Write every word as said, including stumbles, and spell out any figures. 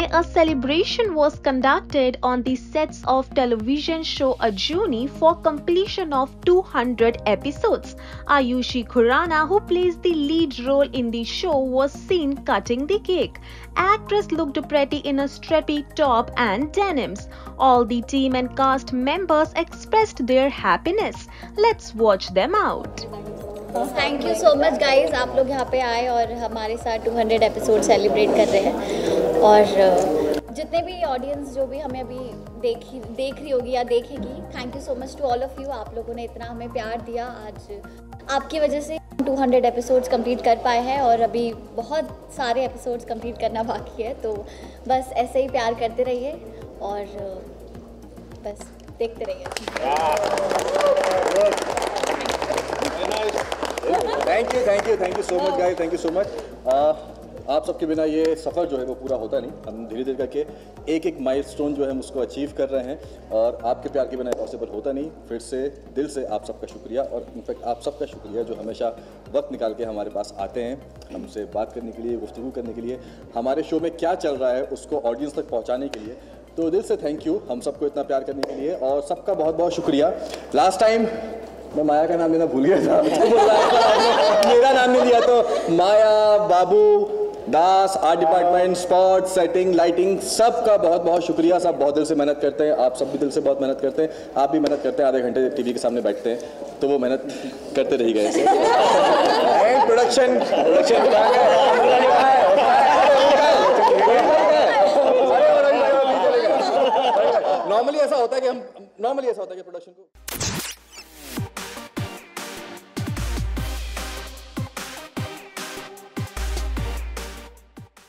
a celebration was conducted on the sets of television show Ajuni for completion of two hundred episodes. Ayushi Khurrana, who plays the lead role in the show, was seen cutting the cake. Actress looked pretty in a strappy top and denims. All the team and cast members expressed their happiness. Let's watch them out. Thank you so much guys, आप लोग यहाँ पे आए और हमारे साथ two hundred episode celebrate कर रहे हैं। और जितने भी ऑडियंस जो भी हमें अभी देखी देख रही होगी या देखेगी, thank you so much to all of you. आप लोगों ने इतना हमें प्यार दिया, आज आपकी वजह से टू हंड्रेड एपिसोड्स कंप्लीट कर पाए हैं और अभी बहुत सारे एपिसोड्स कंप्लीट करना बाकी है। तो बस ऐसे ही प्यार करते रहिए और बस देखते रहिए। Thank you thank you thank you so much guys, thank you so much. आप सबके बिना ये सफ़र जो है वो पूरा होता नहीं। हम धीरे धीरे करके एक एक माइलस्टोन जो है हम उसको अचीव कर रहे हैं और आपके प्यार के बिना पॉसिबल होता नहीं। फिर से दिल से आप सबका शुक्रिया और इनफैक्ट आप सबका शुक्रिया जो हमेशा वक्त निकाल के हमारे पास आते हैं हमसे बात करने के लिए, गुफ्तगू करने के लिए, हमारे शो में क्या चल रहा है उसको ऑडियंस तक पहुँचाने के लिए। तो दिल से थैंक यू हम सबको इतना प्यार करने के लिए और सबका बहुत बहुत शुक्रिया। लास्ट टाइम मैं माया का नाम लेना भूल गया था मेरा नाम नहीं लिया, तो Maya, Babu, Das, art department, spot, setting, lighting, सब का बहुत बहुत शुक्रिया। सब बहुत दिल से मेहनत करते हैं, आप सब भी दिल से बहुत मेहनत करते हैं। आप भी मेहनत करते हैं, आधे घंटे टीवी के सामने बैठते हैं तो वो मेहनत करते रह गए ऐसे। एंड प्रोडक्शन प्रोडक्शन नॉर्मली ऐसा होता है कि हम नॉर्मली ऐसा होता है कि प्रोडक्शन को